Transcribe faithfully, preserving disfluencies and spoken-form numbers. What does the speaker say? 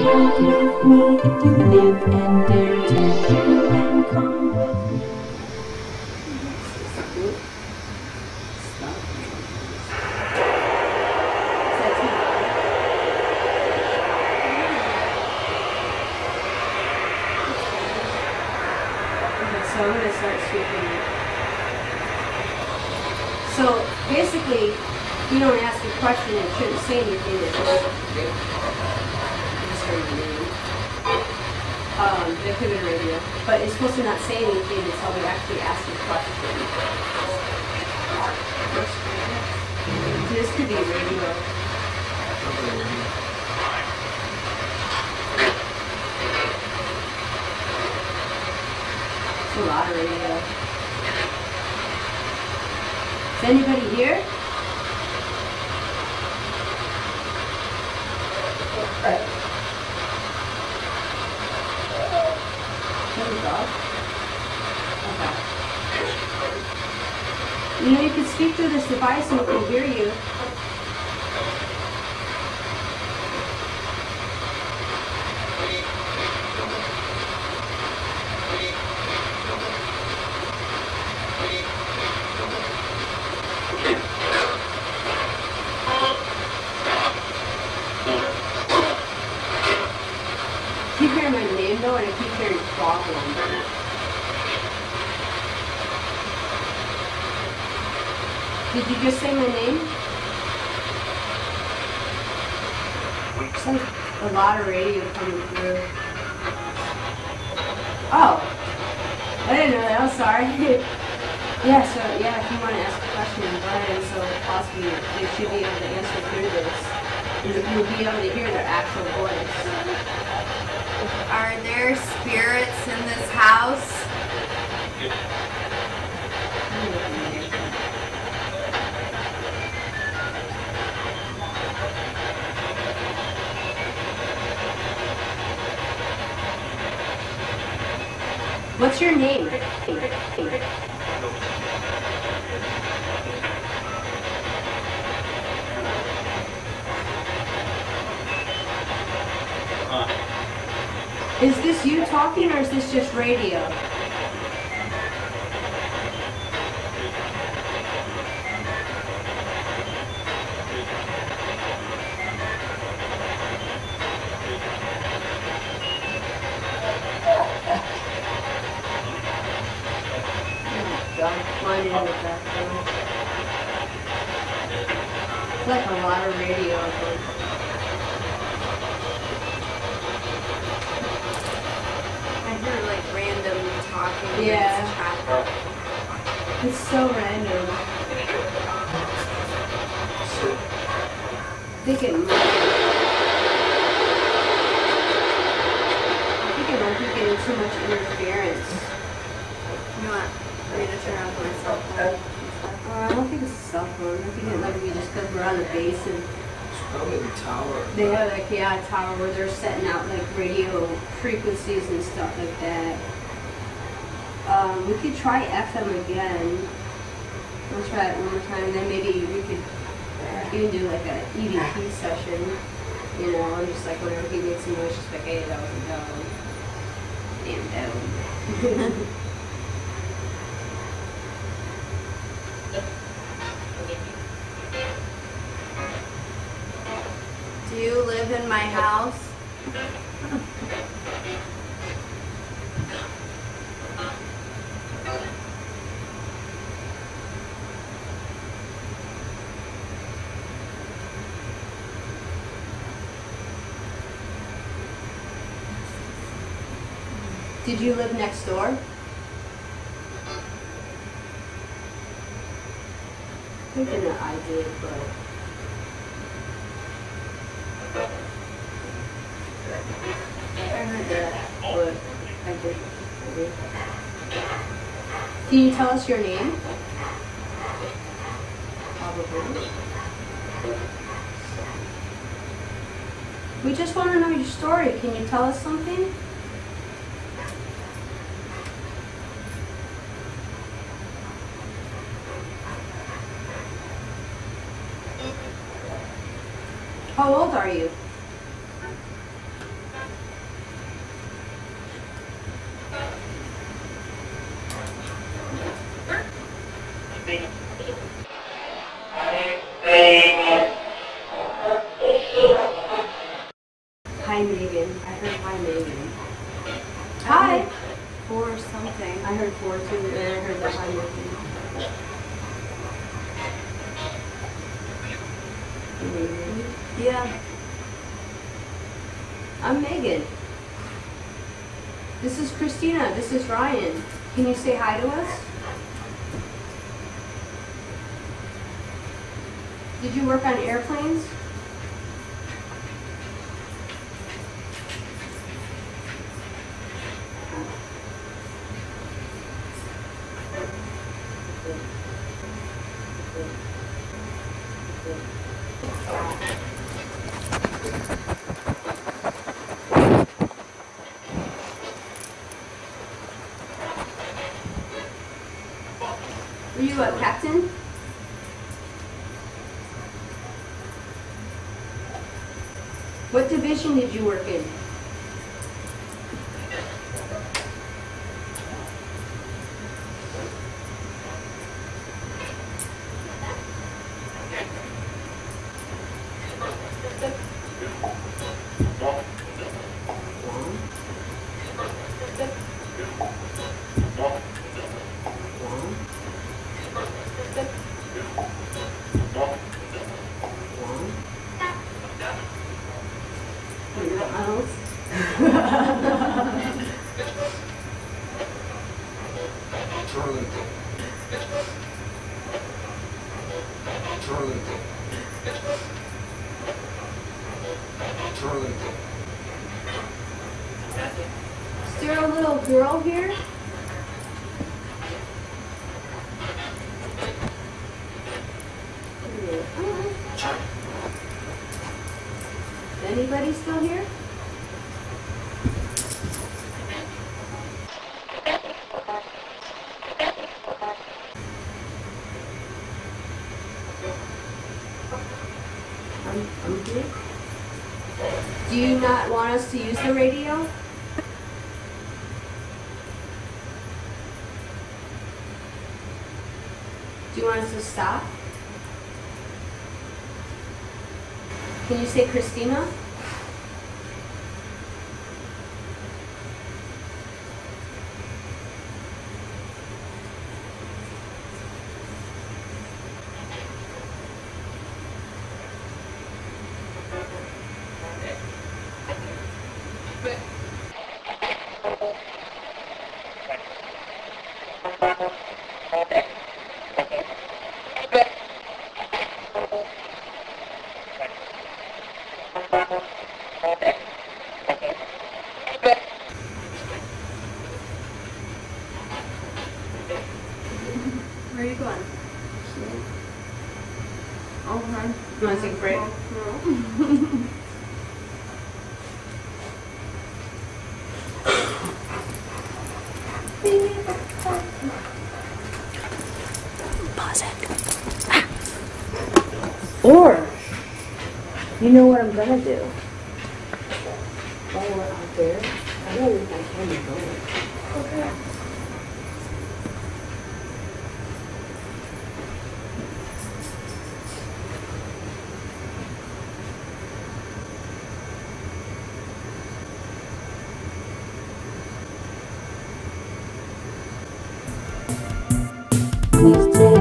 live and dare to do and come. So I'm going to start sweeping it. So basically, you don't ask a question and shouldn't say anything that doesn't. I just heard your name. Um, the pivot radio. But it's supposed to not say anything until we actually ask a question. This could be radio. A lot of radio. Is anybody here? There we go. Okay. You know, you can speak through this device and we can hear you. I keep hearing my name though, and I keep hearing problem. Did you just say my name? It's like a lot of radio coming through. Oh, I didn't know that. I'm sorry. Yeah, so yeah, if you want to ask a question, go ahead, and so possibly they should be able to answer through this. You'll be able to hear their actual voice. Are there spirits in this house? What's your name? Is this you talking or is this just radio? It's like a lot of radio. Like random talking. Yeah. It's so random. I think it might. I think it might be getting too much interference. You want me to turn off my cell phone? Uh, I don't think it's a cell phone. I think it might be just because we're on the base and probably the tower. they have like yeah a tower where they're setting out like radio frequencies and stuff like that. Um, we could try F M again. We'll try it one more time, and then maybe we could even do like a E V P session. You know, and just like whenever he makes a noise, just like, hey, that was a dog. Damn dog. Do you live in my house? Did you live next door? Thinking that I did, but I heard that, but I did. I did. Can you tell us your name? Probably. We just want to know your story. Can you tell us something? How old are you? Hi, Megan. I heard hi, Megan. Hi. Four or something. I heard four too, and I heard the hi, Megan. Megan. Yeah. I'm Megan. This is Christina. This is Ryan. Can you say hi to us? Did you work on airplanes? Were you a captain? What division did you work in? Is there a little girl here? Is anybody still here? I'm, I'm here. Do you not want us to use the radio? Do you want us to stop? Can you say Christina? Where are you going? Okay. You want to take a break? Pause it. Or, you know what I'm gonna do? While we're out there, I gotta leave my camera going. Okay. Please take